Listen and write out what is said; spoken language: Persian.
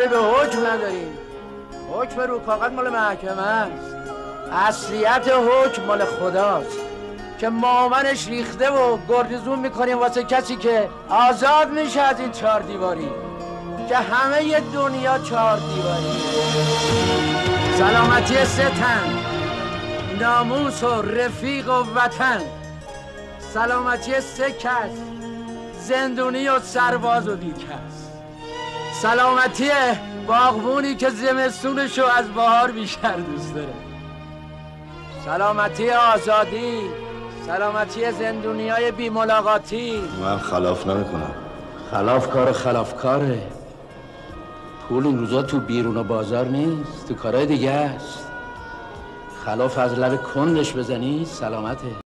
کاری به حکم نداریم. حکم رو کاغذ مال محکمه است، اصلیت حکم مال خداست که مامنش ریخته و گردزون میکنیم واسه کسی که آزاد میشه از این 4 دیواری که همه ی دنیا 4 دیواری. سلامتی 3 تن، ناموس و رفیق و وطن، سلامتی 3 کس، زندونی و سرباز و بیکس، سلامتی باغبونی که زمستونشو از بهار بیشتر دوست داره، سلامتی آزادی، سلامتی زندونیای بی ملاقاتی. من خلاف نمیکنم. خلاف کار خلافکاره. پول این روزا تو بیرون و بازار نیست، تو کارهای دیگه است. خلاف از لب کندش بزنی سلامته.